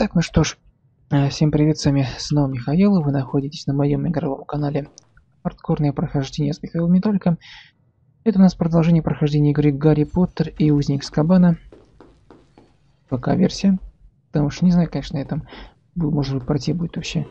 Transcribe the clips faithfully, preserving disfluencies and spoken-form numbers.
Итак, ну что ж, э, всем привет, с вами снова Михаил, вы находитесь на моем игровом канале Хардкорное прохождение с Михаилом не только. Это у нас продолжение прохождения игры Гарри Поттер и Узник Азкабана. ПК-версия, потому что не знаю, конечно, я там, может быть, пройти будет вообще.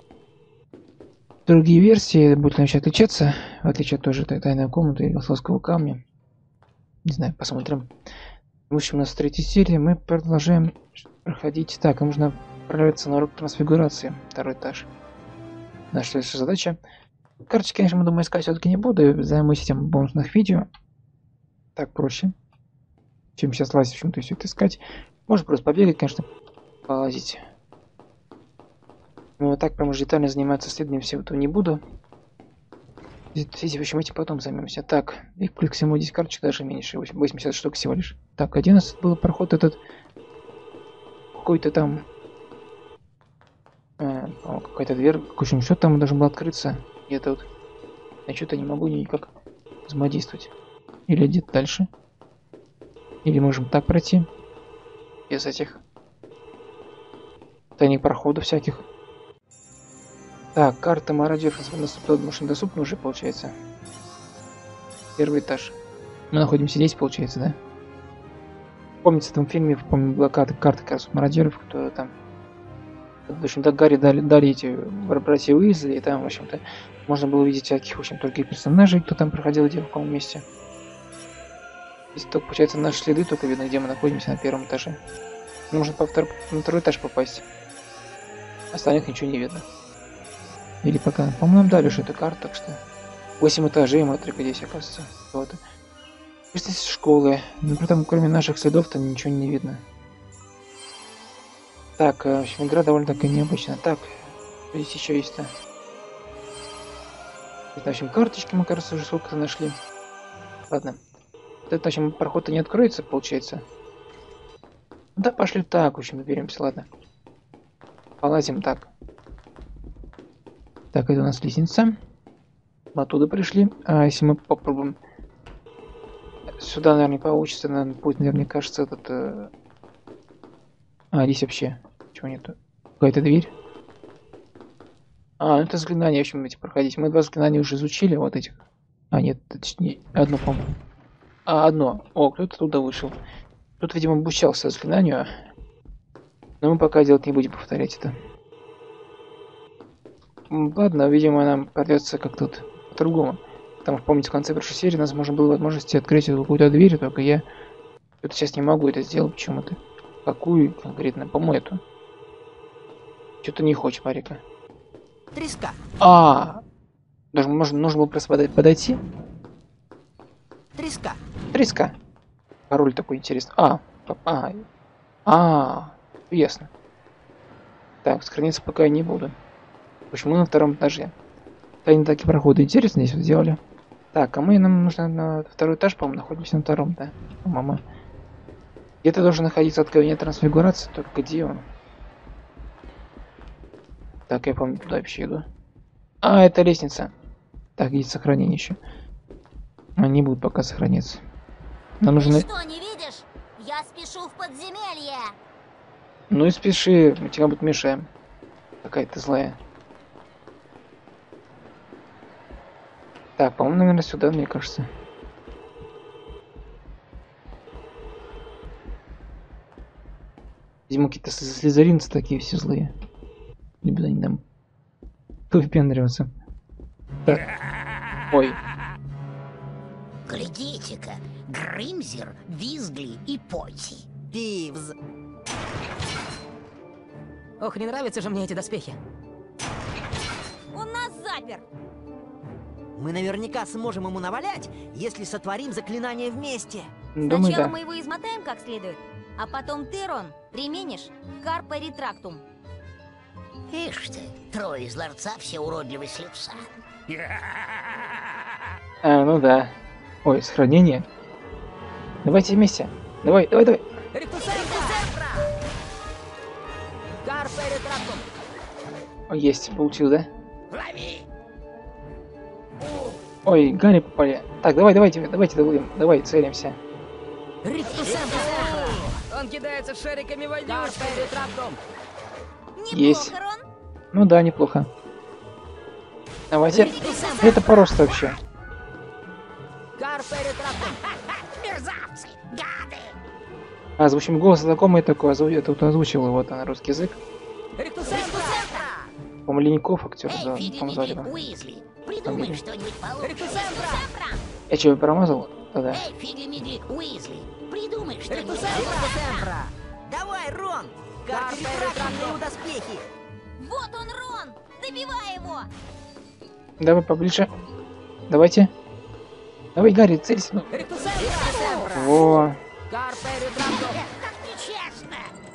Другие версии будут вообще отличаться, в отличие от той же Тайной комнаты и Голосовского камня. Не знаю, посмотрим. В общем, у нас третья серия, мы продолжаем проходить. Так, нужно отправиться на урок трансфигурации, второй этаж. Наша следующая задача. Карточки, конечно, мы, думаю, искать все-таки не буду, займусь этим в бонусных видео. Так проще, чем сейчас лазить, в общем-то, все это искать. Можно просто побегать, конечно, полазить. Но так прям уже детально заниматься исследованием всего этого не буду. Здесь, в общем, этим потом займемся. Так, и плюс к всему здесь карточек даже меньше, восемьдесят штук всего лишь. Так, одиннадцать был проход этот. Какой-то там... Э, какая-то дверь, в общем, что там должен был открыться. Где-то вот. Я что-то не могу никак взаимодействовать. Или где-то дальше. Или можем так пройти. Без этих тайных проходов всяких. Так, карта мародеров недоступна уже, получается. Первый этаж. Мы находимся здесь, получается, да? Помните, в этом фильме, помню, была карта, карта как раз мародеров, кто там... В общем-то, Гарри дали, дали эти братья Уизли, и там, в общем-то, можно было увидеть всяких, в общем, других персонажей, кто там проходил, где в каком месте. Здесь только, получается, наши следы, только видно, где мы находимся на первом этаже. Нужно по втор... на второй этаж попасть. Остальных ничего не видно. Или пока. По-моему, нам дали уже эту карту, так что... восемь этажей, мы только здесь, оказывается. Вот. Здесь школы. Но при этом, кроме наших следов-то ничего не видно. Так, в общем, игра довольно такая необычная. Так, здесь еще есть-то. В общем, карточки мы, кажется, уже сколько-то нашли. Ладно. Это, в общем, проход-то не откроется, получается. Да, пошли так, в общем, беремся, ладно. Полазим так. Так, это у нас лестница. Мы оттуда пришли. А если мы попробуем... Сюда, наверное, не получится. Наверное, будет, наверное, кажется, этот... Э... А, здесь вообще... Чего нету? Какая-то дверь? А, ну это заклинание, в общем, эти проходить. Мы два заклинания уже изучили, вот этих. А, нет, точнее, одно, по-моему. А, одно. О, кто-то туда вышел. Тут, видимо, обучался заклинанию. Но мы пока делать не будем, повторять это. Ладно, видимо, нам придется как-то тут по-другому. Потому что, помните, в конце прошлой серии у нас можно было возможности открыть эту какую-то дверь, только я это сейчас не могу это сделать почему-то. Какую конкретно? По-моему, эту. Что-то не хочет, Марика. Треска. А, даже можно, нужно было просто подойти. Треска. Треска. Пароль такой интересный. А, а, а, ясно. Так, сохраниться пока я не буду. Почему на втором этаже? Тайные такие проходы интересно здесь вот сделали. Так, а мы нам нужно на второй этаж, по-моему, находимся на втором, да? По-моему. Где-то должен находиться от кабинета трансфигурации, только где он? Так, я помню, туда вообще иду. А, это лестница. Так, есть сохранение еще. Они будут пока сохраняться. Нам нужно... Ты что, не видишь? Я спешу в подземелье. Ну и спеши, мы тебя будут мешаем. Какая-то злая. Так, по-моему, наверное, сюда, мне кажется. Видимо, какие-то слизеринцы такие все злые. Любят они нам выпендриваться. Так. Ой. Глядите-ка, Гримзер, Визгли и Потти. Пивз. Ох, не нравятся же мне эти доспехи. Он нас запер. Мы наверняка сможем ему навалять, если сотворим заклинание вместе. Думаю, Сначала да. мы его измотаем как следует, а потом ты, Рон, применишь Карпа Ретрактум. Ишь ты, трое из ларца все уродливы с лица. А, ну да. Ой, сохранение. Давайте вместе. Давай, давай, давай. Карпа Ретрактум. О, есть, получил, да? Лови! Ой, Гарри попали. Так, давай, давайте, давайте, давай, давай, целимся. Он кидается шариками в воду. Есть. Неплохо, Рон. Ну да, неплохо. Давайте. Это просто вообще. Карпе ретраптор. Мерзавцы! Гады! А, звучим голос знакомый такой, озву... я тут озвучил его на русский язык. Ректусентра. По-моему, Леньков актер, Эй, да, Фигли, по-моему, звали Мигли, его. Уизли, придумай Фамилия. что-нибудь получше. Ректусентра. Я что, промазал? Да-да. Эй, Фигли, Мигли, Уизли, придумай что-нибудь. Ректусентра. Давай, Рон. Карпе ретраптор доспехи. Вот он, Рон. Добивай его. Давай поближе. Давайте. Давай, Гарри, целься. Ну. Ректусентра. Во. Карпе ретраптор. Так нечестно!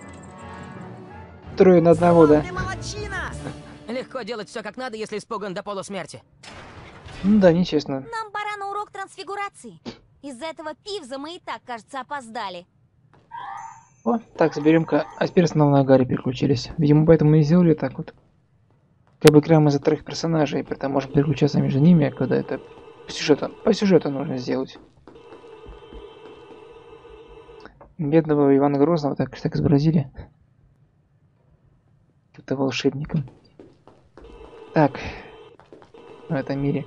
Трое на одного, да. Ты молодчина. Легко делать все как надо, если испуган до полусмерти. Ну да, нечестно. Нам пора на урок трансфигурации. Из-за этого пивза мы и так, кажется, опоздали. О, так, заберем-ка. А теперь снова на Гарри переключились. Видимо, поэтому и сделали так вот. Как бы играем из-за трех персонажей, при этом можем переключаться между ними, когда это по сюжету, по сюжету нужно сделать. Бедного Ивана Грозного так, так изобразили. Кто-то волшебником. Так. В этом мире.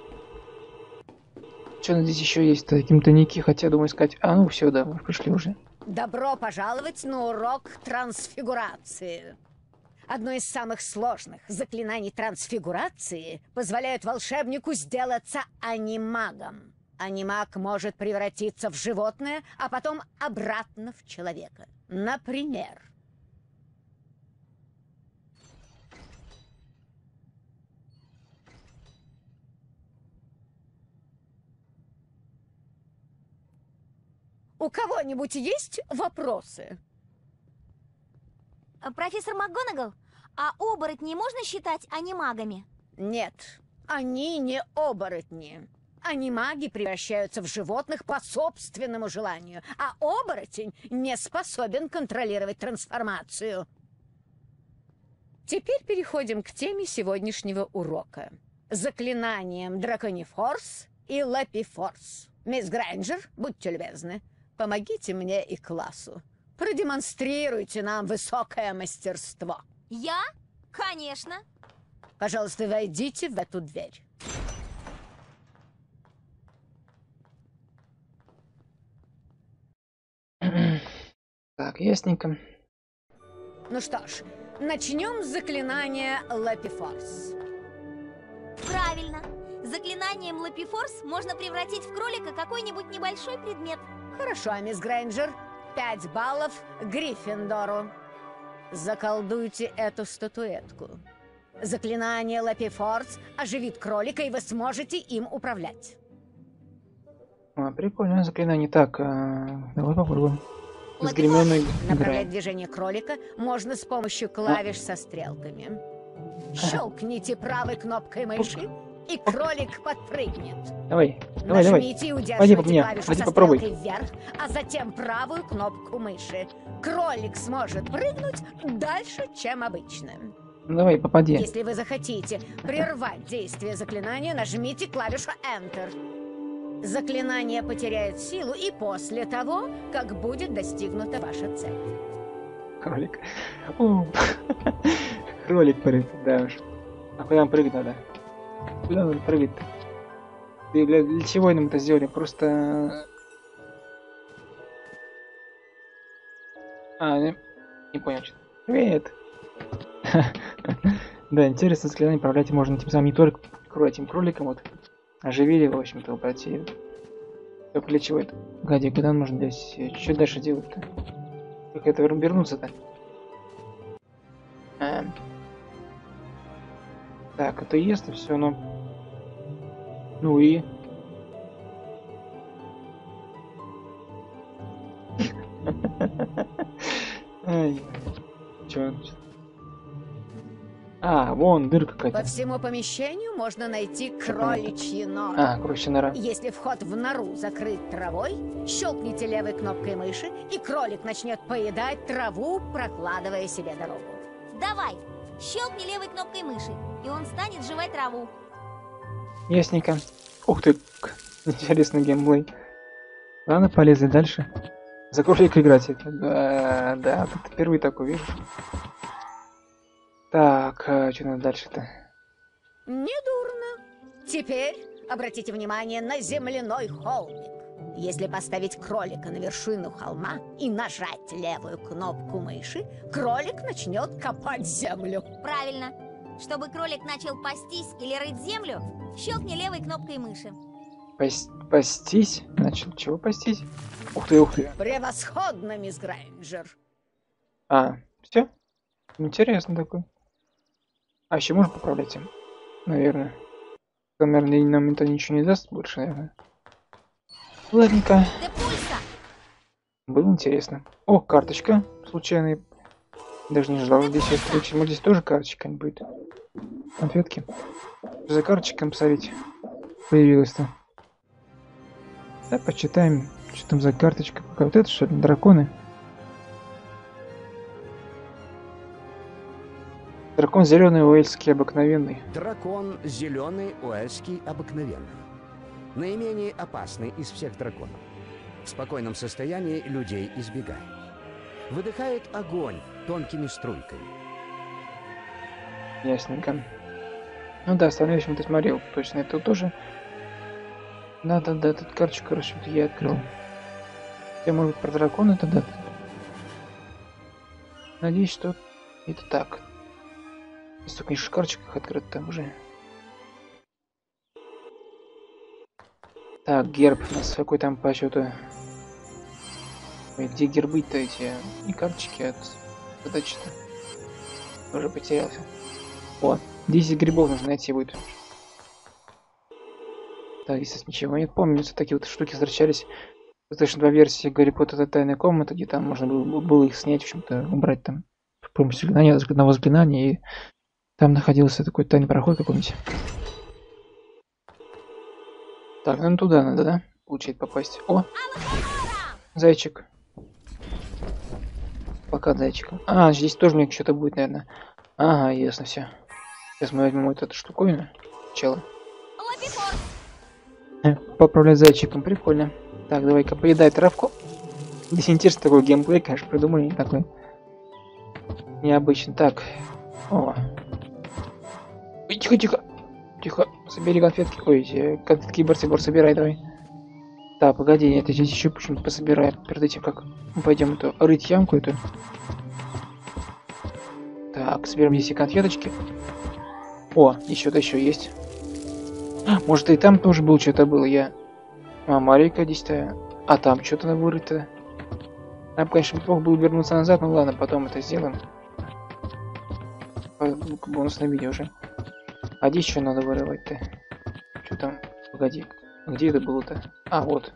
Что здесь еще есть? Какие-то ники, хотя думаю сказать. А, ну все, да, мы пришли уже. Добро пожаловать на урок трансфигурации. Одно из самых сложных заклинаний трансфигурации позволяет волшебнику сделаться анимагом. Анимаг может превратиться в животное, а потом обратно в человека. Например... У кого-нибудь есть вопросы? А, профессор МакГонагал, а оборотней можно считать анимагами? Нет, они не оборотни. Анимаги превращаются в животных по собственному желанию, а оборотень не способен контролировать трансформацию. Теперь переходим к теме сегодняшнего урока. Заклинанием Драконифорс и Лапифорс. Мисс Грейнджер, будьте любезны, помогите мне и классу. Продемонстрируйте нам высокое мастерство. Я? Конечно. Пожалуйста, войдите в эту дверь. Так, ясненько. Ну что ж, начнем с заклинания Лапифорс. Правильно. Заклинанием Лапифорс можно превратить в кролика какой-нибудь небольшой предмет. Хорошо, мисс Грейнджер. Пять баллов Гриффиндору. Заколдуйте эту статуэтку. Заклинание Лапифорс оживит кролика, и вы сможете им управлять. А, прикольное заклинание. Так, а, давай попробуем. С Лапифорс. Гермионой Направлять играем. движение кролика можно с помощью клавиш со стрелками. Щелкните правой кнопкой мыши, и кролик подпрыгнет. Давай, давай, давай. Нажмите и Пойди удерживайте по мне, клавишу пойди со попробуй. стрелкой вверх, а затем правую кнопку мыши. Кролик сможет прыгнуть дальше, чем обычно. Ну, давай, попади. Если вы захотите прервать действие заклинания, нажмите клавишу Enter. Заклинание потеряет силу и после того, как будет достигнута ваша цель. Кролик. О, кролик прыгает, да уж. А куда нам прыгать надо? Куда надо прыгать-то? Для, для, для чего нам это сделали? Просто... А, не, не понял, что. Привет! Да, интересно, заклинание управлять можно тем самым не только этим кроликом, вот. Оживили, в общем-то, обратили. Только для чего это? Гади, куда нужно здесь? Что дальше делать-то? Как это вернуться-то? А. Так, это ест, и все, но... Ну и... Ай, чё? А, вон дырка По какая-то. всему помещению можно найти кроличьи норы. А, короче, нора. Если вход в нору закрыт травой, щелкните левой кнопкой мыши, и кролик начнет поедать траву, прокладывая себе дорогу. Давай, щелкни левой кнопкой мыши, и он станет жевать траву. Ясненько. Ух ты, к- интересный геймплей. Ладно, полезли дальше. За кролика играть. это- Да, да, тут впервые такой вижу. Так, а что надо дальше-то? Недурно. Теперь обратите внимание на земляной холмик. Если поставить кролика на вершину холма и нажать левую кнопку мыши, кролик начнет копать землю. Правильно. Чтобы кролик начал пастись или рыть землю, щелкни левой кнопкой мыши. Пас пастись? Начал чего пастись? Ух ты, ух ты. Превосходно, мисс Грейнджер. А, все? Интересно такой. А еще можно поправлять им? Наверное. Наверное, нам это ничего не даст больше, наверное. Ладненько. Депульса! Было интересно. О, карточка случайная. Даже не ждал здесь встречи. Может, здесь тоже карточка будет. Конфетки. Что за карточка там посмотреть появилась-то? Да, почитаем, что там за карточка. Какая вот это, что ли? Драконы. Дракон зеленый, уэльский, обыкновенный. Дракон зеленый, уэльский, обыкновенный. Наименее опасный из всех драконов. В спокойном состоянии людей избегает. Выдыхает огонь тонкими струйками. Ясненько. Ну да, остальное, в общем, ты смотрел. Точно, это тоже. Да-да-да, тут карточку, короче, вот я открыл. Я, может быть, про дракона это да. Надеюсь, что это так. Столько не карточках открыто там уже. Так, герб у нас какой там по счету. Ой, где гербы-то эти? Не карточки, а задачи-то. Уже потерялся. О, десять грибов нужно найти будет. Так, здесь ничего нет. Помнится, такие вот штуки возвращались. Точно два версии Гарри Поттера Тайная комната, где там можно было, было их снять, в общем-то, убрать там с помощью заклинания, одного заклинания, и там находился такой тайный проход, как помните. Так, нам туда надо, да? Получить попасть. О! Зайчик. Пока зайчик. А, здесь тоже мне что-то будет, наверное. Ага, ясно, все. Сейчас мы возьмем вот эту штуковину. Чела. Поправлять зайчиком, прикольно. Так, давай-ка поедай травку. Здесь интересно такой геймплей, конечно, придумали не такой. Необычный. Так. О. Ой, тихо, тихо. Тихо. Собери конфетки. Ой, конфетки Барсибор собирай, давай. Так, погоди, это здесь еще почему-то пособираем. Перед этим, как мы пойдем эту рыть ямку эту. Так, соберем здесь и конфеточки. О, еще-то еще есть. А, может и там тоже было что-то было. Я. А, Марика здесь-то. А там что-то вырыто. Нам, конечно, неплохо было вернуться назад, но ладно, потом это сделаем. Бонусное видео уже. А здесь что надо вырывать-то? Что там? Погоди. Где это было-то? А, вот.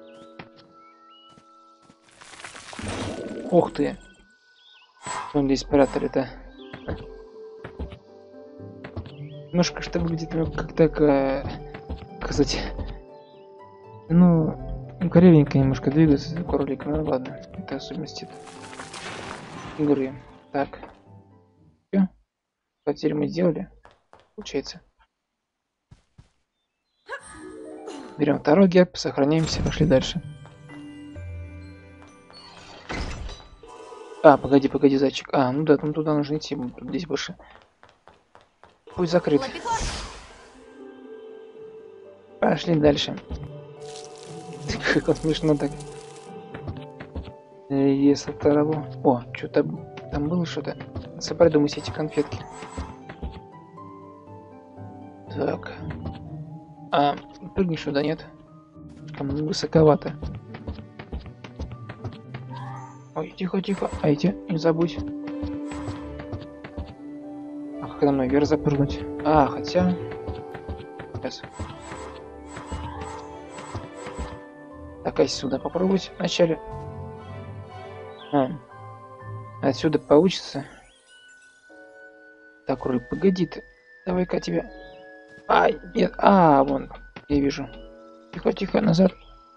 Ух ты. Что здесь спрятали-то? Немножко что выглядит как так, э, как сказать, ну, кривенько немножко двигается кролик, ну ладно, это особенности игры. Так, все, потерь мы сделали, получается. Берем второй герб, сохраняемся, пошли дальше. А, погоди, погоди, зайчик. А, ну да, там туда нужно идти, здесь больше. Путь закрыт. Пошли дальше. Как он смешно так. Если второго. О, что-то там было что-то. Собрать, думаю, эти конфетки. Так. А, прыгни сюда, нет? Там высоковато. Ой, тихо, тихо. А эти, не забудь. А как на мной вверх запрыгнуть? А, хотя... Сейчас. Так, а сюда попробовать вначале. А. Отсюда получится. Так, Рой, погоди ты. Давай-ка тебя... Ай, нет, а, вон, я вижу. Тихо, тихо, назад.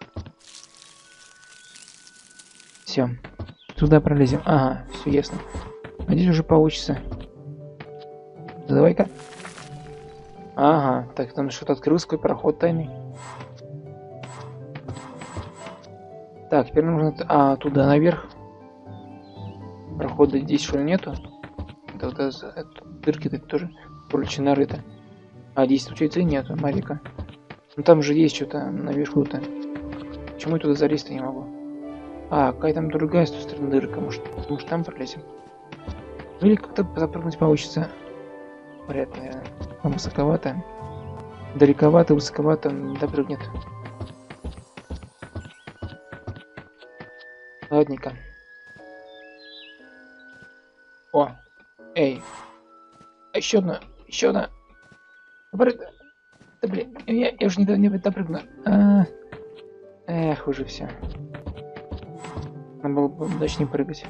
Все. Туда пролезем. Ага, все ясно. Надеюсь, уже получится. Давай-ка. Ага, так там что-то открылся, какой проход тайный. Так, теперь нужно... А, туда наверх. Прохода здесь что ли нету? это, вот это, это дырки-то тоже прочно нарыто. А здесь случается нету, Марика. Ну там же есть что-то наверху-то. Почему я туда залезть-то не могу? А, какая там другая с той стороны дырка, может, может там пролезем? Ну или как-то запрыгнуть получится. Вряд ли, наверное. Там высоковато. Далековато, высоковато, не допрыгнет. Ладненько. О! Эй! Еще одна! Еще одна! Допрыг... Да блин, я, я уже не, не допрыгну. А -а -а. Эх, уже все. Надо было бы дальше не прыгать.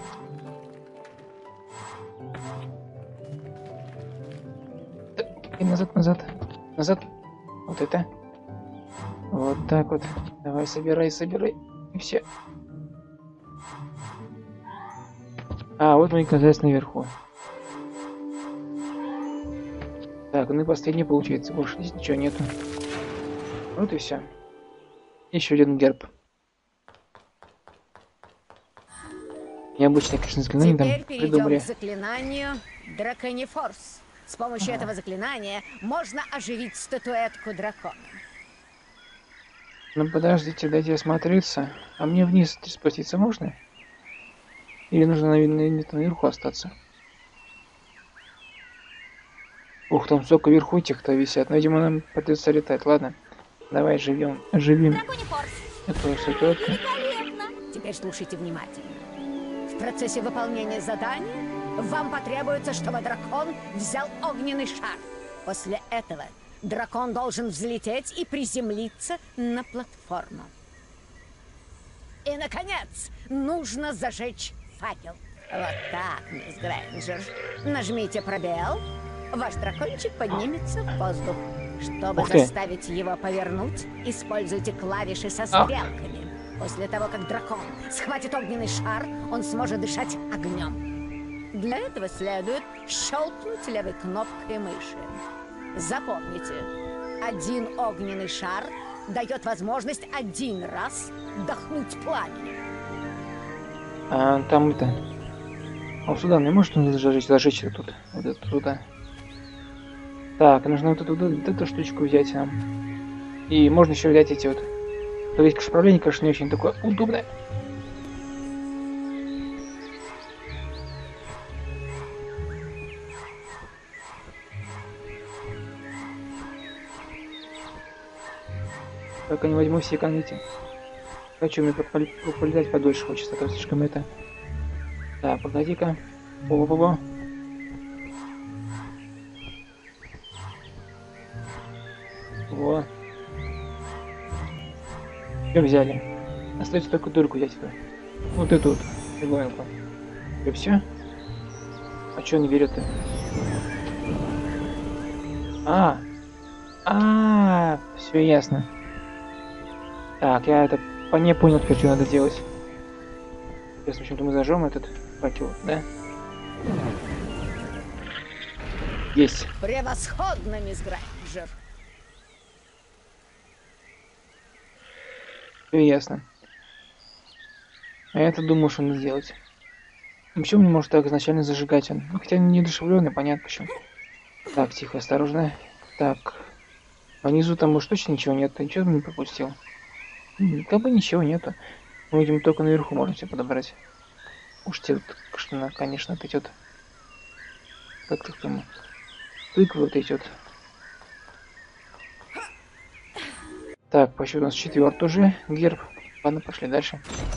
И назад, назад, назад. Вот это. Вот так вот. Давай, собирай, собирай. И все. А, вот мы и оказались наверху. Так, ну и последний получается. Больше здесь ничего нету. Вот и все. Еще один герб. Необычное, конечно, заклинание там Теперь перейдем придумали. к заклинанию Драконифорс. С помощью этого заклинания можно оживить статуэтку дракона. Ну подождите, дайте осмотреться. А мне вниз спуститься можно? Или нужно наверное, наверху остаться? Ух, там столько вверху этих-то висят. Но, видимо, нам придется летать. Ладно, давай живем, оживим Драконифорс. эту статуэтку. Великолепно. Теперь слушайте внимательно. В процессе выполнения задания вам потребуется, чтобы дракон взял огненный шар. После этого дракон должен взлететь и приземлиться на платформу. И, наконец, нужно зажечь факел. Вот так, мисс Грейнджер. Нажмите пробел. Ваш дракончик поднимется в воздух. Чтобы Ух ты. заставить его повернуть, используйте клавиши со А. стрелками. После того, как дракон схватит огненный шар, он сможет дышать огнем. Для этого следует щелкнуть левой кнопкой мыши. Запомните, один огненный шар дает возможность один раз вдохнуть пламя. А там это... А сюда не может он зажечь, зажечь вот тут? Вот это туда. Так, нужно вот эту, вот эту штучку взять нам. И можно еще взять эти вот. То есть управление, конечно, не очень такое удобное. Только не возьму все каныти. Хочу мне полетать подольше хочется, а то слишком это. Так, погоди-ка. Во-во-во. Во. Все взяли. Остается только дырку взять. Вот эту вот фиговинку. И все? А что не берет-то? А, а, все ясно. Так, я это по не понял, теперь что надо делать. Сейчас, в общем-то, мы зажжем этот факел, да? Есть. Превосходно, мисс Грейнджер. Все ясно. А я-то думал, что надо сделать. Почему не может так изначально зажигать он? Ну, хотя не дешевленный, понятно почему. Так, тихо, осторожно. Так. Внизу там уж точно ничего нет. Ты ничего не пропустил? М, Как бы ничего нету. Мы, видимо, только наверху можем все подобрать. Уж те, вот, что, конечно, вот эти вот... Как так там? Тыквы вот эти вот. Так, по счету у нас четвертый уже герб. Ладно, пошли дальше.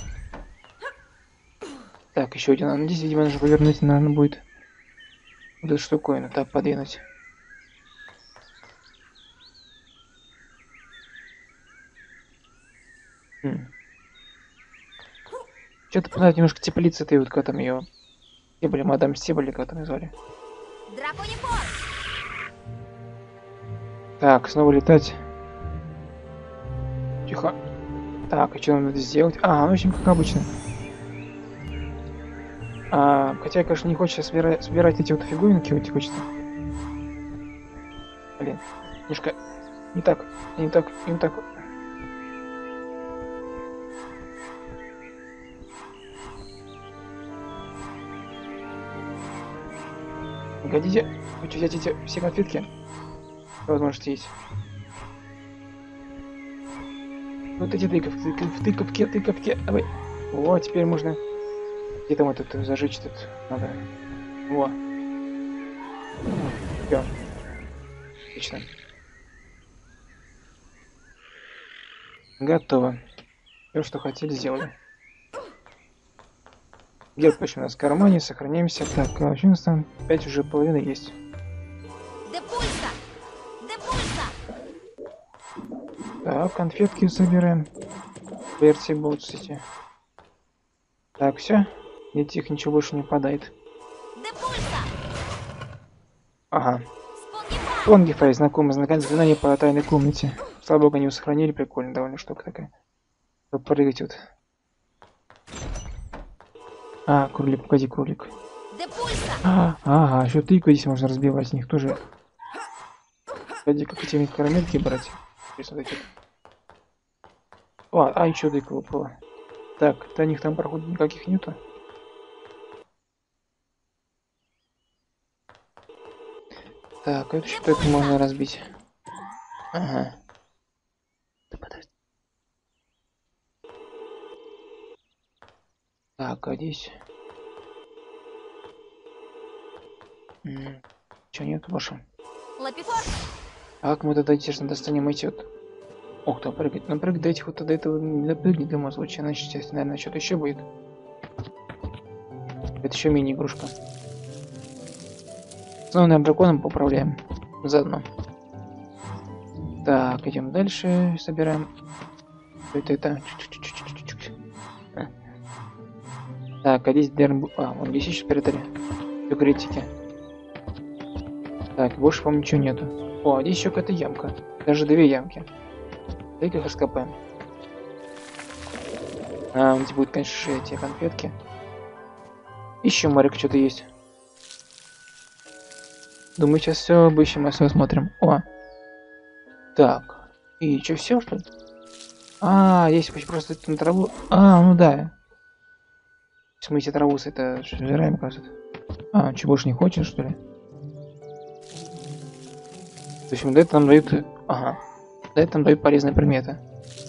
Так, еще один. А здесь, видимо, нужно повернуть, наверное, будет вот эту штуковину. Так, подвинуть. Хм. Что-то понравилось немножко теплица этой вот, как там ее... Стебли, мадам Стебли, как там ее звали. Драконифорс. Так, снова летать. Тихо. Так, и что нам надо сделать? А, ну, в общем, как обычно. А, хотя, конечно, не хочется собирать, собирать эти вот фигуринки, вот хочется. Блин, немножко не так, не так, не так. Погодите, хочу взять эти все конфетки. Возможности есть. Вот эти тыковки, тыковки, тыковки, тыковки. Давай. О, теперь можно... Где там этот зажечь тут надо? Во. Всё. Отлично. Готово. Все, что хотели, сделали. Герб почему у нас в кармане, сохраняемся. Так, а вообще у нас там пять уже половины есть. Депульса! Депульса! Так, конфетки собираем. Версии будут, кстати. Так, все. Нет, их ничего больше не падает. Депульса! Ага. Спонгифа! Спонгифай, знакомый знакомый заклинание по тайной комнате. Слава богу, они его сохранили, прикольно, довольно штука такая. Прыгать вот. А, кролик, погоди, кролик. Депульса! А, ага, еще тыквы здесь можно разбивать, с них тоже. Погоди, как эти карамельки брать. Интересно, вот эти. О, а, еще тыква выпала. Так, до них там проходов никаких нету. Так, это что это можно разбить? Ага. Да подожди. Так, а здесь... Че нет больше? Лапифор! А как мы тогда, естественно, достанем эти вот... Ох, там прыгать. Ну прыгать до этих вот, до этого не допрыгнет в любом случае. Значит, наверное, что-то еще будет. Это еще мини-игрушка. С новым драконом поуправляем. Заодно. Так, идем дальше. Собираем. Это, это. Так, а здесь Дерн... А, вон здесь еще спиритари. Все критики. Так, больше, по-моему, ничего нету. О, здесь еще какая-то ямка. Даже две ямки. Дай-ка их раскопаем. А, здесь будут, конечно, эти конфетки. Ищем, Марик, что-то есть. Думаю, сейчас все обыщем, а все смотрим. О! Так. И что, все, что ли? А, есть просто на траву. А, ну да. В смысле траву с это жираем, кажется. А, что, больше не хочешь, что ли? То есть, да, это нам дают... Ага. Да, это нам дают полезные предметы.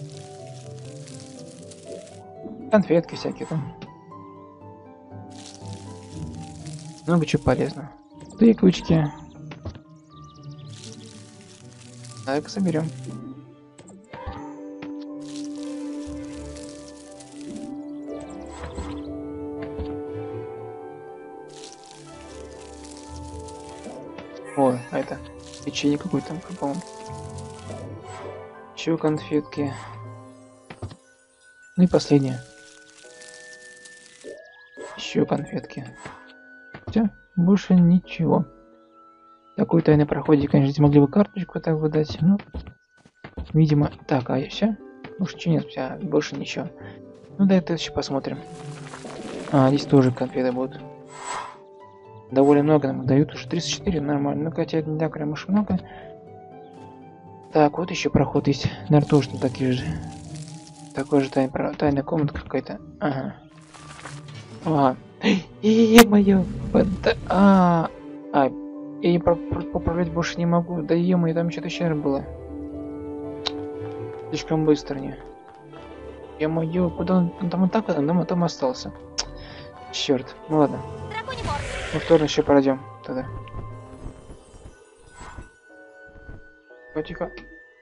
Конфетки всякие там. Много чего полезного. Тыквочки. Так, соберем. О, а это печенье какое-то, по-моему. Еще конфетки. Ну и последнее. Еще конфетки. Все, больше ничего. Такой тайный проходе, конечно, здесь могли бы карточку так выдать, но... Видимо... Так, а все? Больше ничего нет, вся, больше ничего. Ну да, это еще посмотрим. А, здесь тоже конфеты будут. Довольно много нам дают, уже тридцать четыре, нормально. Ну, хотя это не так прям уж много. Так, вот еще проход есть. Наверное, тоже не такие же. Такой же тай... тайная комната какая-то. Ага. Ага. Е-мое! А, а, я не поправлять больше не могу. Да е-мое, там что-то еще было. Слишком быстро не. Е-мое, куда он? Он там вот так, он там остался. Черт. Ну ладно. Ну что, еще пройдем тогда. Тихо.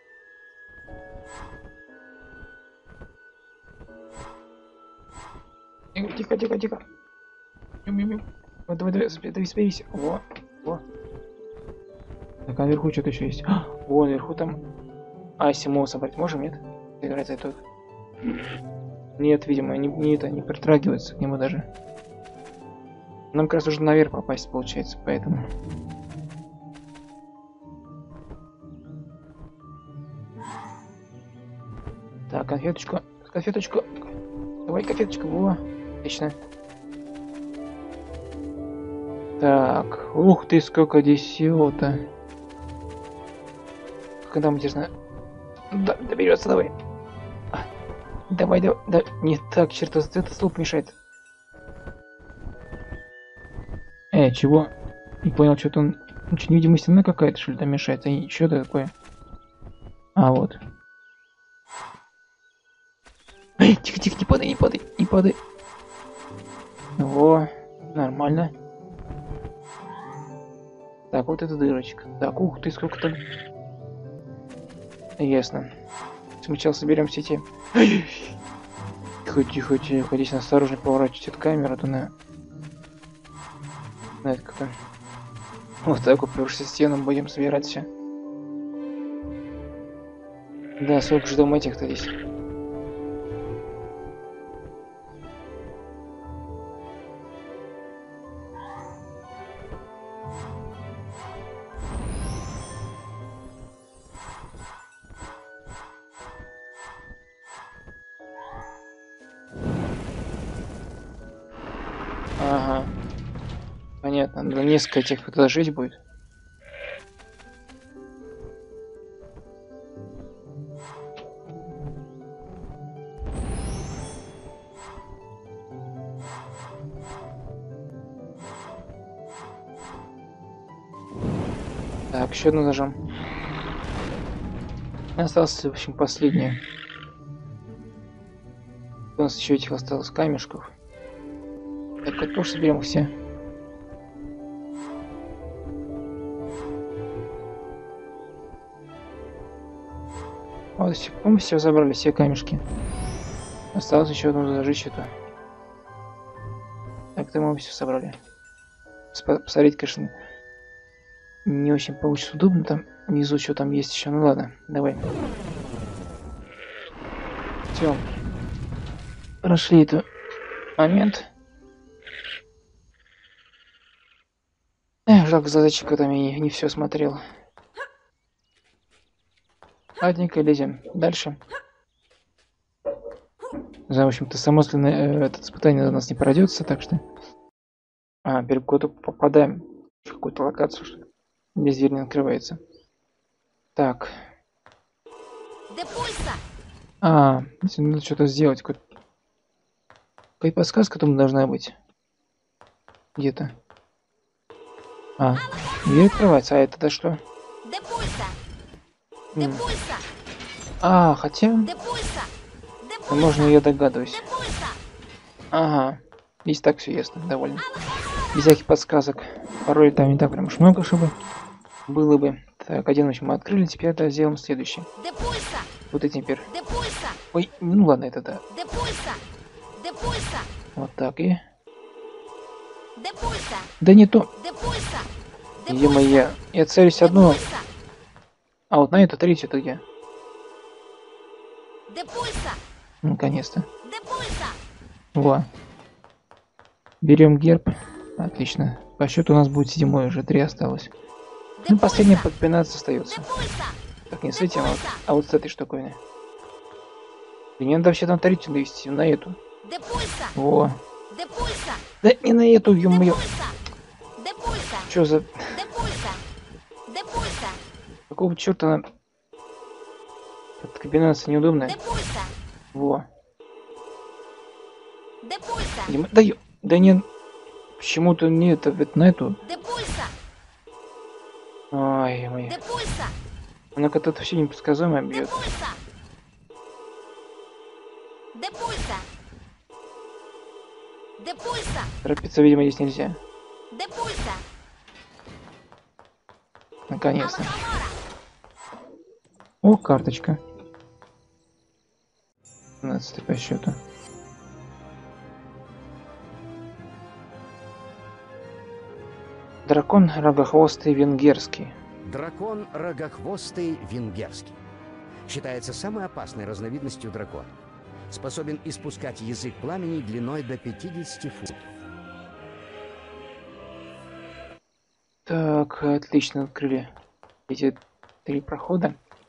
Тихо, тихо, тихо. Вот, давай, давай, давай, соберись. Во, во. Так, а наверху что-то еще есть. А, вон, наверху там... А, Симол собрать можем, нет? Играть за тут. Нет, видимо, не, не это, не притрагивается к нему даже. Нам как раз уже наверх попасть, получается, поэтому... Так, конфеточку, конфеточку. Давай конфеточку, во. Отлично. Так, ух ты, сколько здесь всего-то. Когда мы, интересно... Да, доберется, давай. А, давай, давай, да, не так, черт, это слуп мешает. Э, чего? Не понял, что-то он... Ну, что, невидимая стена какая-то, что ли, там мешает? И что это такое? А, вот. Эй, тихо, тихо, не падай, не падай, не падай. Во, нормально. Так, вот эта дырочка. Так, ух ты, сколько там. Ясно. Сначала соберем все эти. Тихо, тихо, тихо. Здесь осторожно поворачивать камеру, то на. На это как-то. Вот так, упершись в стену, будем собирать все. Да, сколько ждем этих-то здесь. Ага. Понятно. Для несколько этих этажей будет. Так, еще одну нажим. Осталось, в общем, последнее. У нас еще этих осталось камешков. Так, вот тоже соберем все. Вот, все, мы все забрали, все камешки. Осталось еще одну зажечь это. Так-то мы все собрали. Посмотреть, конечно, не очень получится удобно там. Внизу что там есть еще. Ну ладно, давай. Все. Прошли этот момент. Эх, жалко, задачка там и не все смотрел. Ладненько, лезем дальше. За, в общем-то, само э, это испытание у нас не пройдется, так что... А, перед куда-то попадаем в какую-то локацию, что здесь дверь не открывается. Так. А, если надо что-то сделать, какая-то подсказка там должна быть. Где-то. А, дверь открывается, а это-то что? М. А, хотя... Ну, можно, я догадываюсь. Ага, здесь так все ясно, довольно. Без всяких подсказок. Паролей там не так прям уж много, чтобы было бы. Так, один, в общем, мы открыли, теперь да, сделаем следующий. Вот эти теперь. Ой, ну ладно, это да. Вот так и... Да не то. Е-мое, я целюсь одну. А вот на эту третью-то где? Наконец-то. Во. Берем герб. Отлично. По счету у нас будет седьмой, уже три осталось. Ну, последняя под пятнадцать остается. Так, не с этим, а вот, а вот с этой штуковиной. И мне надо вообще там третью довести, на эту. Во. Да не на эту, ё-моё. Чё за... Какого черта она... Эта комбинация неудобная. Во. Да ё... Да не... Почему-то не это... Это на эту... Ой, моя. Она как-то вообще непредсказуемо бьет. Торопиться, видимо, здесь нельзя. Наконец-то. О, карточка. пятнадцатый по счету. Дракон рогохвостый венгерский. Дракон рогохвостый венгерский. Считается самой опасной разновидностью дракона. Способен испускать язык пламени длиной до пятидесяти футов. Так, отлично открыли эти три прохода.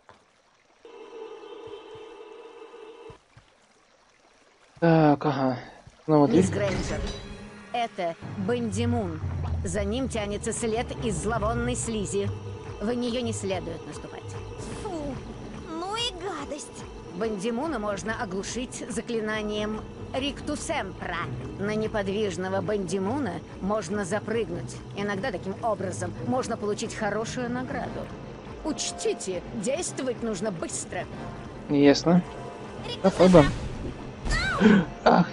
Так, ага. Снова дверь. Мисс Грейнджер, это Бандимун. За ним тянется след из зловонной слизи. В нее не следует наступать. Фу, ну и гадость. Бандимуна можно оглушить заклинанием Риктусемпра. На неподвижного бандимуна можно запрыгнуть. Иногда таким образом можно получить хорошую награду. Учтите, действовать нужно быстро. Ясно. Попробуем. Ах.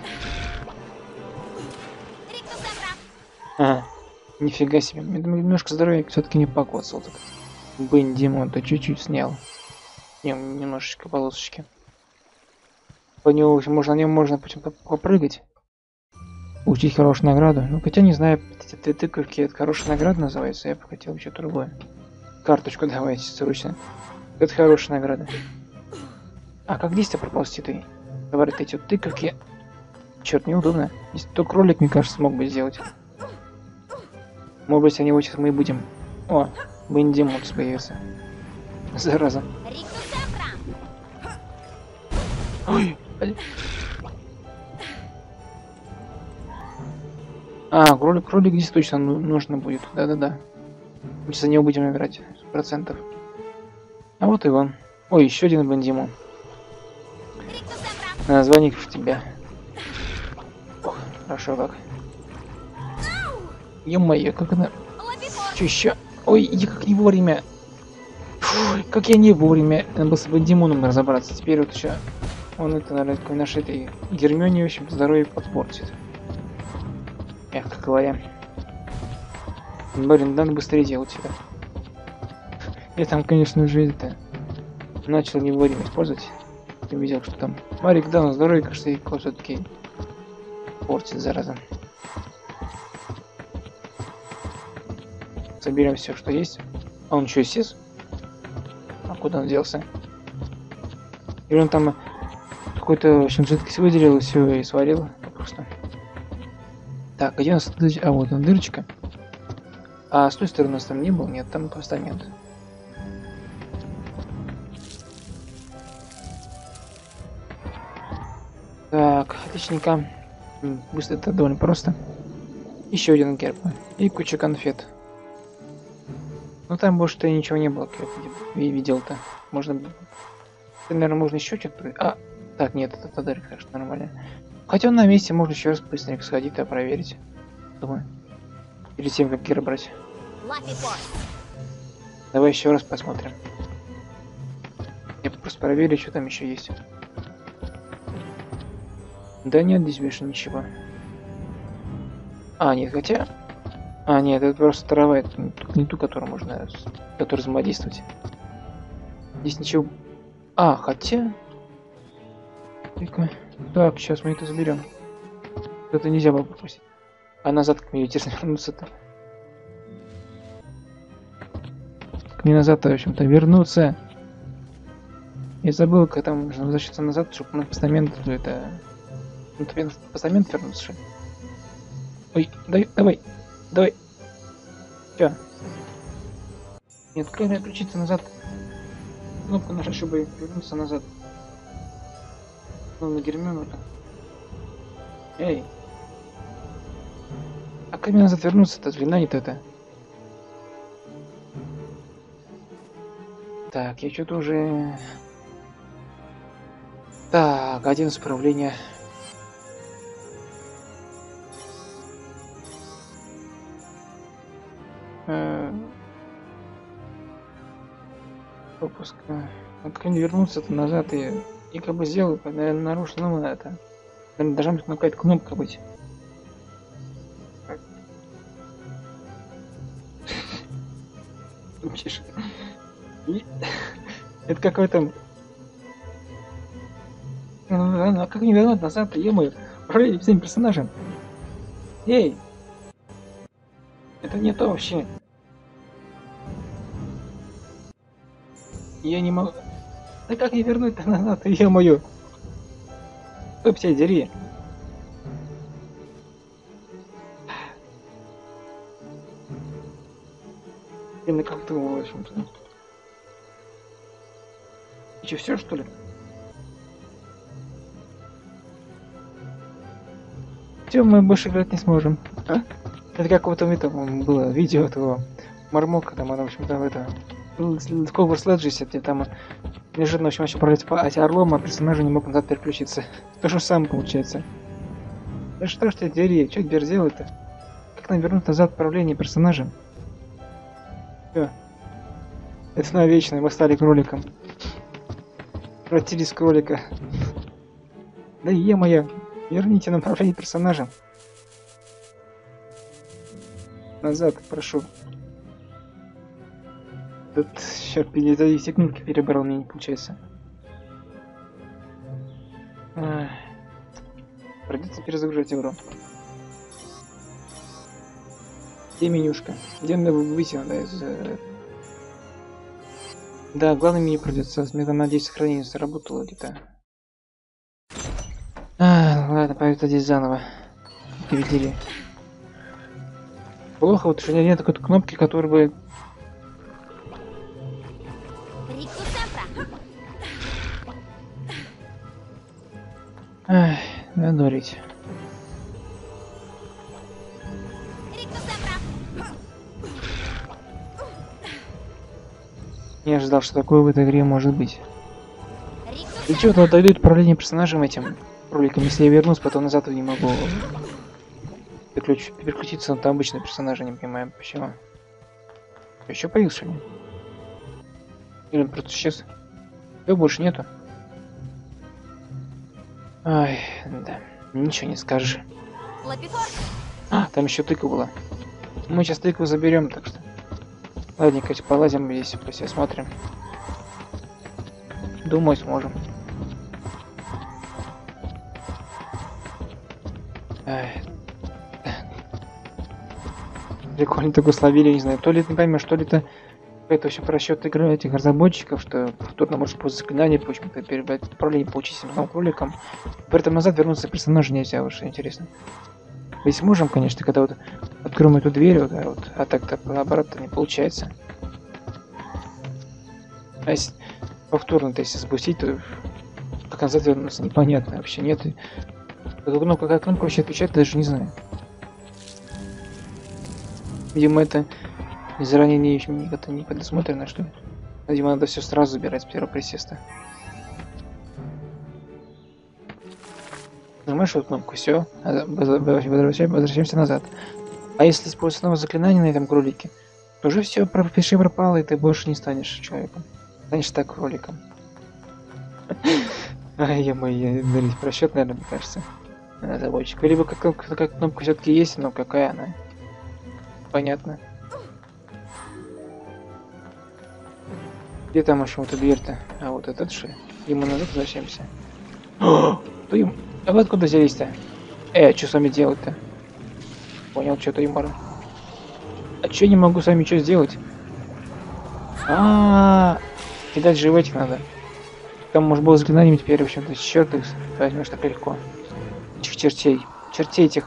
А, нифига себе. Немножко здоровья все-таки не покоцал. Так. Бандимун-то чуть-чуть снял. Нем, немножечко полосочки. По нему можно, на нем можно почему-то попрыгать. Получить хорошую награду. Ну, хотя не знаю, эти ты тыковки, это хорошая награда называется. Я бы хотел еще другое. Карточку давайте срочно. Это хорошая награда. А как здесь-то проползти-то? Говорят, эти вот тыковки. Черт, неудобно. Здесь то кролик, мне кажется, смог бы сделать. Может быть, они вот сейчас мы и будем. О, Бандимун появился. Зараза. Ой, а, кролик, кролик здесь точно нужно будет. Да-да-да. Мы за него будем играть. сто процентов. А вот и он. Ой, еще один Бандимун. Название в тебя. Ох, хорошо как. Ё-моё, как она... Че еще? Ой, я как не вовремя. Фу, как я не вовремя. Надо было с Бандимуном разобраться. Теперь вот еще... Он это, наверное, такой нашей этой Гермионе, в общем, здоровье подпортит. Мягко говоря. Блин, надо быстрее делать это. Я там, конечно же, это... Начал не вовремя использовать. Я видел, что там... Марик, да, но здоровье, кажется, и все-таки портит, зараза. Соберем все, что есть. А он еще и сес? А куда он делся? Или он там какой-то, в общем, жидкость выделил, все и сварил просто. Так, где у нас дырочка? А, вот он, дырочка. А с той стороны у нас там не было? Нет, там постамент. Так, отличненько. Быстро, это довольно просто. Еще один герб. И куча конфет. Ну там больше-то ничего не было, как я видел-то. Можно... Наверное, можно еще что-то... А, так, нет, это подарок, так что нормально. Хотя на месте можно еще раз быстренько сходить и проверить. Думаю. Перед тем, как герб брать. Давай еще раз посмотрим. Я просто проверю, что там еще есть. Да нет, здесь больше ничего. А, нет, хотя... А, нет, это просто трава, это не ту, которую можно... Которую взаимодействовать. Здесь ничего... А, хотя... Так, сейчас мы это заберем. Это нельзя было пропустить. А назад как мне интересно вернуться-то? Как мне назад-то, в общем-то, вернуться? Я забыл, как там нужно возвращаться назад, чтобы на постамент это... Ну, тебе на постамент вернуться, что ли? Ой, дай, давай, давай. Чё? Нет, как мне отключиться назад? Кнопку нажать, чтобы вернуться назад. Ну, на Гермиону-то. Эй. А как мне назад вернуться-то? Звенанит это. Так, я что-то уже... Так, один исправление. Пропуск. Как не вернуться-то назад и, и как бы сделал, наверное, нарушил, ну это. Наверное, должна быть какая-то кнопка быть. Это какой-то... А как не вернуть назад-то, е-мое, управление всем персонажем. Эй! Это не то вообще. Я не могу... Да как не вернуть-то назад, е-мое? Стоп, тебя дери. Именно как ты, в общем-то. И что, все, что ли? Все, мы больше играть не сможем. А? Это как вот там было видео этого Мармока, там она, в общем-то, в это... В Хогвартс Леджисе, где там Неожиданно, в общем, начал управлять по оси орлом, а персонажи не мог назад переключиться. То же самое получается. Да что ж ты дери, что теперь делать-то? Как нам вернуть назад управление персонажем? Все. Это навечно, мы стали кроликом. Превратились в кролика. Да е-моё, верните нам управление персонажем. Назад, прошу. Тут сейчас все кнопки перебрал, мне не получается. Ах. Придется перезагружать игру. Где менюшка? Где мне выйти надо из... Да, главное меню придется. Мне там, надеюсь, сохранение заработало где-то. А, ладно, поэтому здесь заново. Перевели. Плохо, вот что нет такой кнопки, которая бы... Ах, надо говорить. Не ожидал, что такое в этой игре может быть. И что-то отдают управление персонажем этим кроликом. Если я вернусь, потом назад не могу переключ... переключиться на обычные персонажи, не понимаю почему. Еще появился, что ли? Или он просто исчез? Его больше нету. Ай, да. Ничего не скажешь. А, там еще тыква была. Мы сейчас тыкву заберем, так что. Ладненько, полазим здесь, посмотрим. Думаю, сможем. Ай. Прикольно такое словили, не знаю. То ли ты поймешь, что ли это это вообще просчет игры этих разработчиков, что повторно может после заклинания, почему-то перебрать управление, получить новым кроликом. При этом назад вернуться к персонажу нельзя, вот что интересно. Если можем, конечно, когда вот откроем эту дверь, вот, да, вот, а так-то наоборот не получается. А если повторно-то если запустить, то как назад вернуться непонятно вообще нет. И... Какая кнопка, какая кнопка вообще отвечает, даже не знаю. Видимо, это заранее не, это не предусмотрено, что ли. Видимо, надо все сразу забирать с первого присеста. Нажимаешь вот кнопку, все, возвращаемся назад. А если использовать снова заклинание на этом кролике, то уже все, пиши пропало, и ты больше не станешь человеком. Станешь так кроликом. Ай, я мой, просчет, наверное, мне кажется. Разработчик. Либо какая кнопка все-таки есть, но какая она? Понятно. Где там еще вот эта дверь-то? А вот этот что? Ему назад возвращаемся. О, то им... А вы откуда взялись-то? Э, а что с вами делать-то? Понял, что-то юмор. А что не могу с вами что сделать? А, кидать же в этих надо. Там может было заклинанием теперь, в общем-то, черт их возьмешь так легко. Этих чертей. Чертей этих.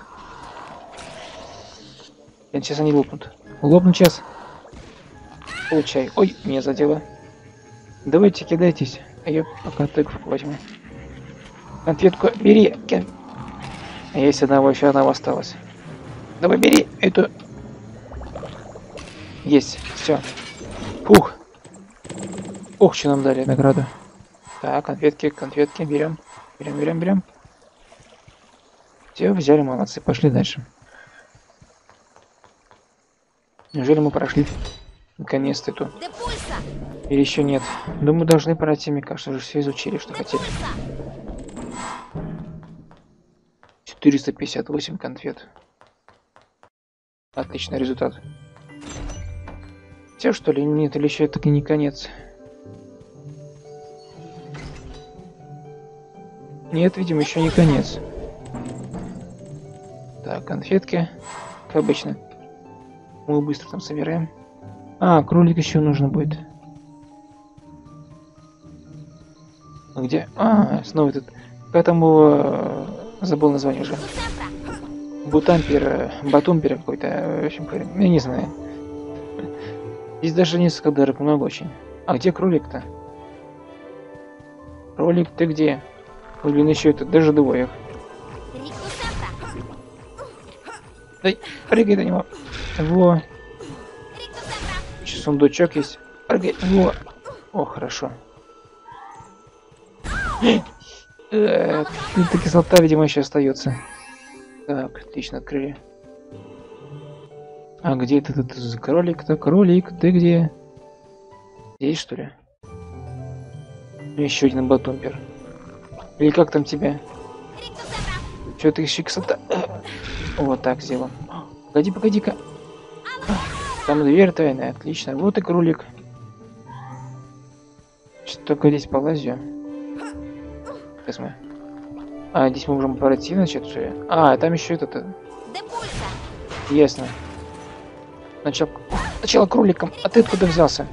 Сейчас они лопнут. Лопнут сейчас. Получай. Ой, меня задело. Давайте кидайтесь, а я пока тыкву возьму. Конфетку бери. А есть одного, еще одного осталось. Давай бери эту. Есть, все. Ух. Ух, что нам дали награду. Так, конфетки, конфетки, берем. Берем, берем, берем. Все, взяли, молодцы, пошли дальше. Неужели мы прошли наконец-то эту? Или еще нет? Думаю, должны пройти, мне кажется, уже все изучили, что хотели. четыреста пятьдесят восемь конфет. Отличный результат. Все, что ли? Нет, или еще это не конец? Нет, видимо, еще не конец. Так, конфетки, как обычно. Мы быстро там собираем. А, кролик еще нужно будет. Где? А, снова этот. Как там его... Забыл название уже. Бутампер, батумпер какой-то. В общем, я не знаю. Здесь даже несколько дырок, много очень. А где кролик-то? Кролик, ты где? Ой, блин, еще это, даже двоих. Дай, прыгай на него. Во. Еще сундучок есть. Прыгай. Во. О, хорошо. Эта кислота, видимо, еще остается. Так, отлично, открыли. А где ты тут? Кролик-то, кролик, ты где? Здесь, что ли? Еще один батумпер. Или как там тебя? Че ты еще кислота? Вот так сделаем. Погоди, погоди-ка. Там дверь тайная, отлично. Вот и кролик. Что только здесь полазю. Сейчас мы. А, здесь мы можем пройти, значит, что ли? А, там еще этот. Ясно. Начал... Сначала кроликом, а ты откуда взялся?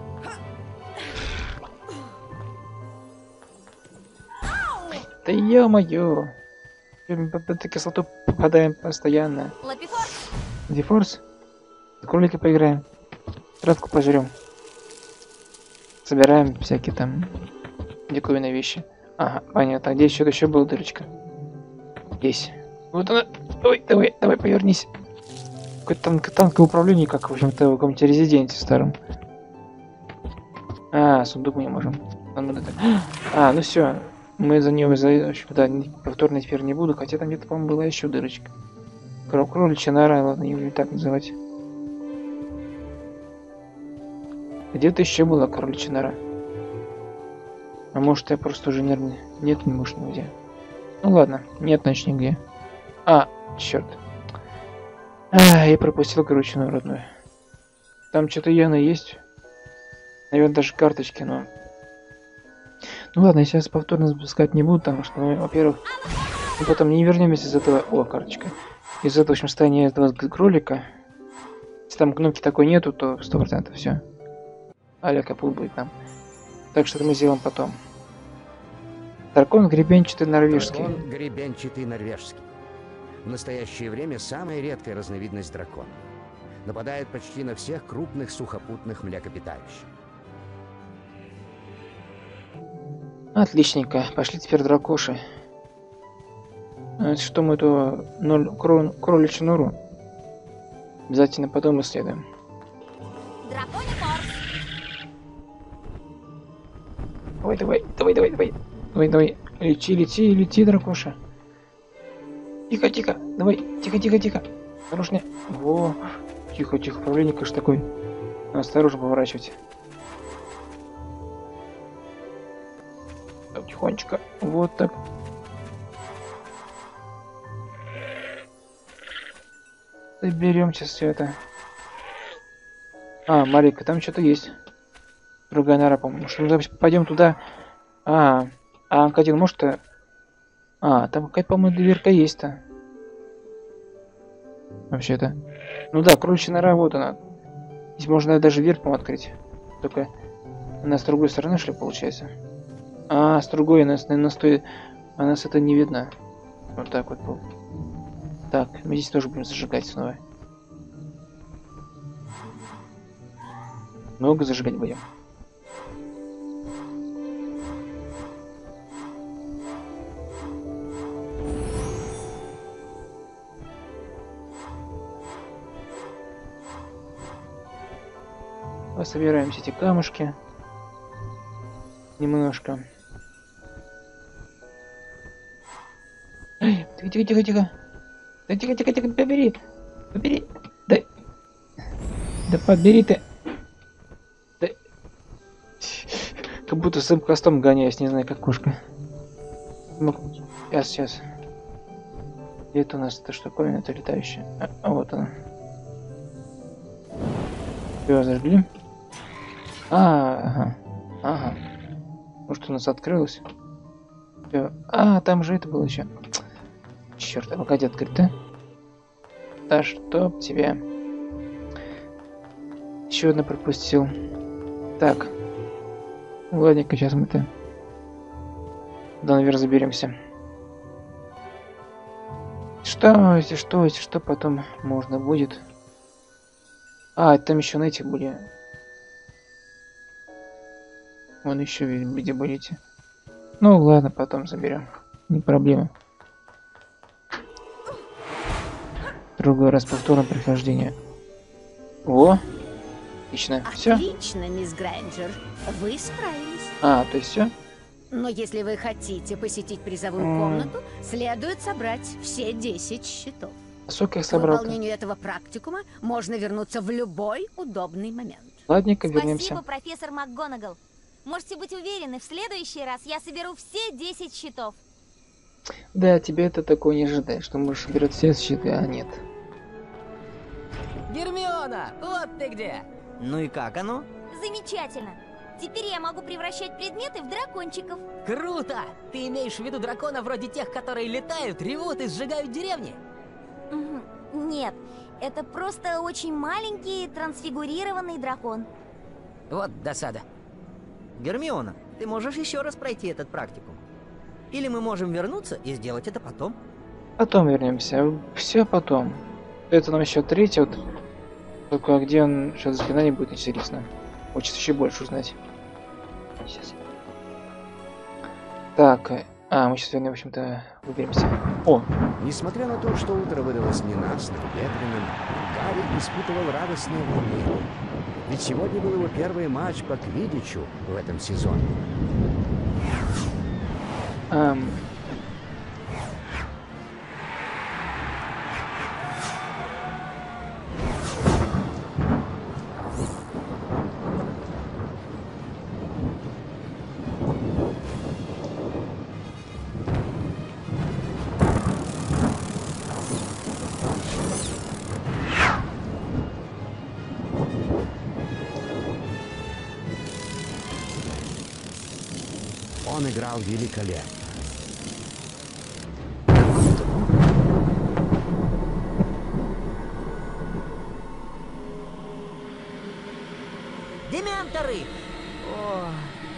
Да ё-моё. Под эту кислоту попадаем постоянно. Лапифорс. Дефорс? С кролика поиграем. Травку пожрем. Собираем всякие там диковинные вещи. Ага, понятно. Где еще еще была дырочка? Здесь. Вот она. Ой, давай, давай, повернись. Какое-то танк, танковое управление, как в общем-то в каком-то резиденте старом. А, сундук мы не можем. А, ну все. Мы за нее за да, повторно теперь не буду, хотя там где-то, по-моему, была еще дырочка. Кроличья нора, ладно, ее не так называть. Где-то еще была кроличья нора. А может, я просто уже нервный. Нет, не может нигде. Ну ладно, нет, значит, нигде. А, черт. А, я пропустил кроличью нору родную. Там что-то явно есть. Наверное, даже карточки, но... Ну ладно, я сейчас повторно запускать не буду, потому что, ну, во-первых, мы потом не вернемся из этого... О, карточка. Из этого, в общем, состояния этого кролика. Если там кнопки такой нету, то сто процентов все. Аля капут будет нам. Так что это мы сделаем потом. Дракон гребенчатый норвежский. Дракон гребенчатый норвежский. В настоящее время самая редкая разновидность дракона. Нападает почти на всех крупных сухопутных млекопитающих. Отличненько. Пошли теперь дракоши. Что мы эту ноль, крол, кроличью нору обязательно потом исследуем. Драконий форс. Давай, давай, давай, давай, давай. Давай, давай. Лети, лети, лети, дракоша. Тихо, тихо. Давай, тихо, тихо, тихо. Осторожнее. Во. Тихо, тихо. Управление, конечно, такой. Надо осторожно поворачивать. Так, тихонечко. Вот так. Заберем сейчас все это. А, Марика, там что-то есть. Другая нора, по-моему. Что мы пойдем туда. А, а Анкадин может... А, там какая-то, по-моему, дверка есть-то. Вообще-то. Ну да, кроличья нора, вот она. Здесь можно даже дверь, по-моему, открыть. Только она с другой стороны, что ли, получается? А, с другой, она, наверное, стоит... А нас это не видно. Вот так вот был. Так, мы здесь тоже будем зажигать снова. Много зажигать будем. Собираем все эти камушки. Немножко. Эй, тихо, тихо, тихо, тихо. Да тихо, тихо, тихо, побери. Побери. Да. Да побери ты. Да. Как будто с хвостом гоняюсь, не знаю, как кошка. Ну, сейчас, сейчас. Где это у нас эта штуковина, это летающая? А, а вот она. Все, зажгли. А, ага. Ага. Может, у нас открылось? Всё. А, там же это было еще. Черт, а погоди, открыто. Да чтоб тебя. Еще одно пропустил. Так. Ладненько, сейчас мы-то да, наверх заберемся. Что, если что, если что, потом можно будет. А, там еще на этих были. Вон еще где будете. Ну ладно, потом заберем. Не проблема. Другой раз повторное прохождение. О! Отлично. Все. Отлично, мисс Грайнджер. Вы справились. А, то есть все? Но если вы хотите посетить призовую М. комнату, следует собрать все десять щитов. Сколько я К собрал? выполнению этого практикума можно вернуться в любой удобный момент. Ладненько, Спасибо, вернемся. профессор МакГонагал. Можете быть уверены, в следующий раз я соберу все десять щитов. Да, тебе это такое не ожидает, что можешь убирать все щиты, а нет. Гермиона, вот ты где! Ну и как оно? Замечательно. Теперь я могу превращать предметы в дракончиков. Круто! Ты имеешь в виду дракона вроде тех, которые летают, ревут и сжигают деревни? Мгм. Нет, это просто очень маленький трансфигурированный дракон. Вот досада. Гермиона, ты можешь еще раз пройти этот практикум? Или мы можем вернуться и сделать это потом? Потом вернемся. Все потом. Это нам еще третий вот. Только где он сейчас заклинание будет интересно. Хочется еще больше узнать. Сейчас. Так, э, а, мы сейчас вернем, в общем-то, выберемся. О, Несмотря на то, что утро выдалось ненастным, ветреным, Гарри испытывал радостное волнение. Ведь сегодня был его первый матч по квиддичу в этом сезоне. эм, Он играл великолепно. Дементоры! О,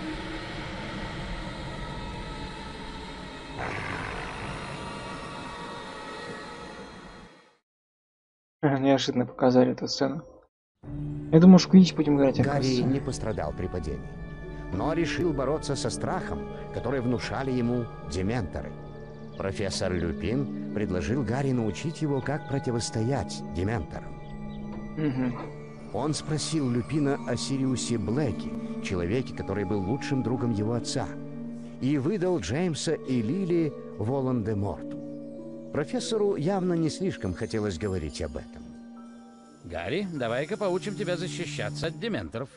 неожиданно показали эту сцену. Я думаю, что Квиддич будем играть, Гарри оказывается. не пострадал при падении, но решил бороться со страхом, который внушали ему дементоры. Профессор Люпин предложил Гарри научить его, как противостоять дементорам. Мгм. Он спросил Люпина о Сириусе Блэке, человеке, который был лучшим другом его отца, и выдал Джеймса и Лили Волан-де-Морту. Профессору явно не слишком хотелось говорить об этом. Гарри, давай-ка поучим тебя защищаться от дементоров.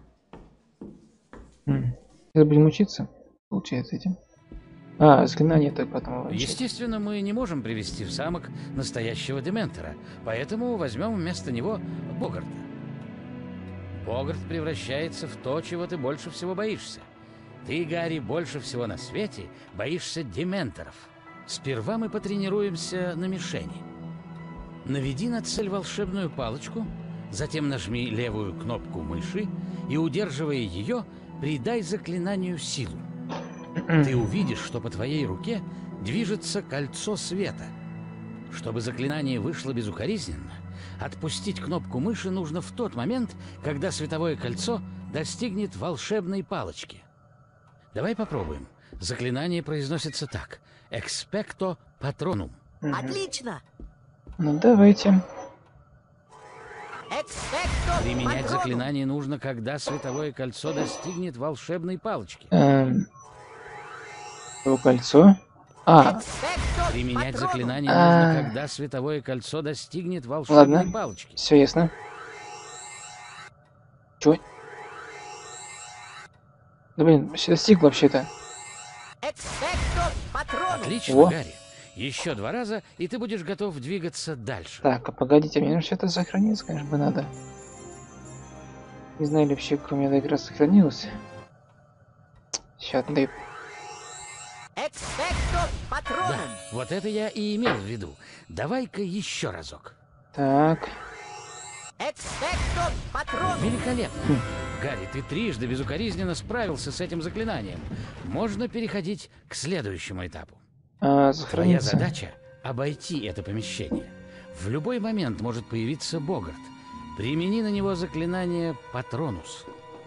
М. Сейчас будем учиться, получается, этим. А, заклинание так потом его учить. Естественно, мы не можем привести в замок настоящего дементора, поэтому возьмем вместо него Богарта. Богарт превращается в то, чего ты больше всего боишься. Ты, Гарри, больше всего на свете боишься дементоров. Сперва мы потренируемся на мишени. Наведи на цель волшебную палочку, затем нажми левую кнопку мыши и, удерживая ее, придай заклинанию силу. Ты увидишь, что по твоей руке движется кольцо света. Чтобы заклинание вышло безукоризненно, отпустить кнопку мыши нужно в тот момент, когда световое кольцо достигнет волшебной палочки. Давай попробуем. Заклинание произносится так. Expecto Patronum. отлично! Ну давайте. Экспекто Применять патронум! заклинание нужно, когда световое кольцо достигнет волшебной палочки. Эм, его кольцо. А, Экспекто Применять патронум! заклинание А. нужно, когда световое кольцо достигнет волшебной ладно. палочки. Все ясно. Чё? Да блин, все достиг вообще-то. Экспекто патронум! Отлично, Во. Гарри. Еще два раза, и ты будешь готов двигаться дальше. Так, а погодите, мне все это сохранится, конечно, бы надо. Не знаю, ли вообще, кроме этой игры сохранилось. Сейчас, дай. Экспекто Да, патронум! вот это я и имел в виду. Давай-ка еще разок. Так. Экспекто патронум! Великолепно. Гарри, ты трижды безукоризненно справился с этим заклинанием. Можно переходить к следующему этапу. А, Твоя сохранится. задача — обойти это помещение. В любой момент может появиться Богарт. Примени на него заклинание Патронус.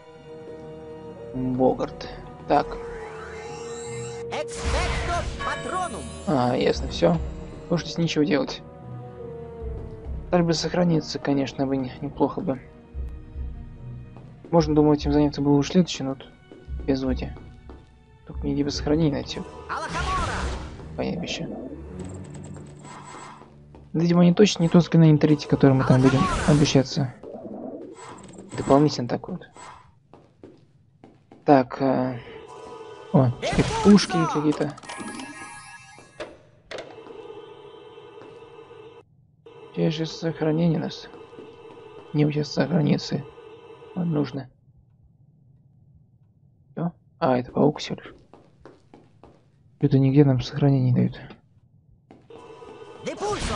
Богарт. Так. Экспекто патронум! А, ясно, все. Больше здесь ничего делать. Так бы сохраниться, конечно, бы не- неплохо бы. Можно, думаю, этим заняться было в следующий, но вот без Оди. Только мне где бы сохранение найти. Алахамора! Понятно еще. Видимо, они точно не тот заклинание третий, который мы там будем обещаться. Дополнительно так вот. Так, а... о, теперь пушки какие-то. Где же сохранение у нас? Не сейчас сохранится. Нам нужно. Всё? А, это паук всего лишь. Это нигде нам сохранение не дают. Депульсо!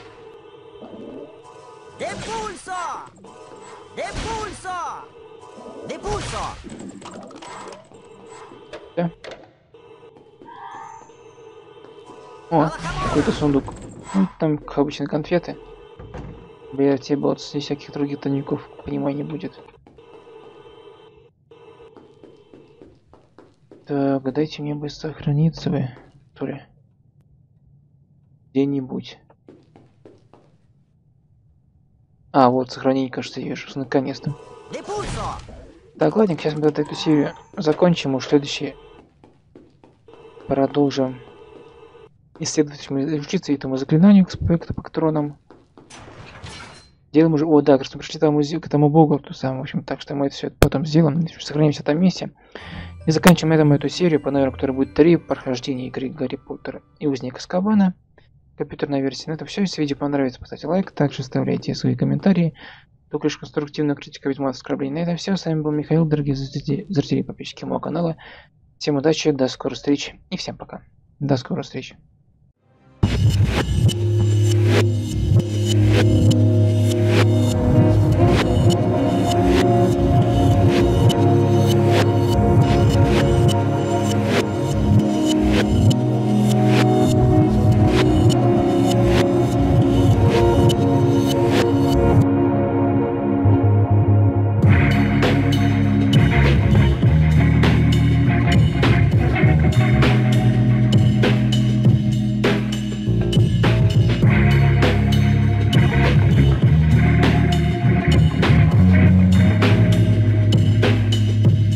Депульсо! Депульсо! Депульсо! Да. О, какой-то сундук. Ну, там, как обычно, конфеты. Берите вот здесь всяких других тайников, понимания будет. Так, дайте мне бы сохраниться вы, что ли. Где-нибудь. А, вот сохранение, кажется, я вижу, наконец-то. Так, ладно, сейчас мы эту серию закончим, уж следующий продолжим исследовать, учиться этому заклинанию к патронам. Делаем уже... О, да, кажется, мы пришли там к этому богу, ту самую, в общем, так что мы это все потом сделаем, сохранимся в этом месте. И заканчиваем этому эту серию, по номеру, которая будет три, прохождение игры Гарри Поттер и Узник Азкабана. Компьютерная версия. На этом все. Если видео понравится, поставьте лайк, также оставляйте свои комментарии. Только лишь конструктивная критика без мат оскорблений. На этом все. С вами был Михаил, дорогие зрители и подписчики моего канала. Всем удачи, до скорой встречи и всем пока. До скорой встречи.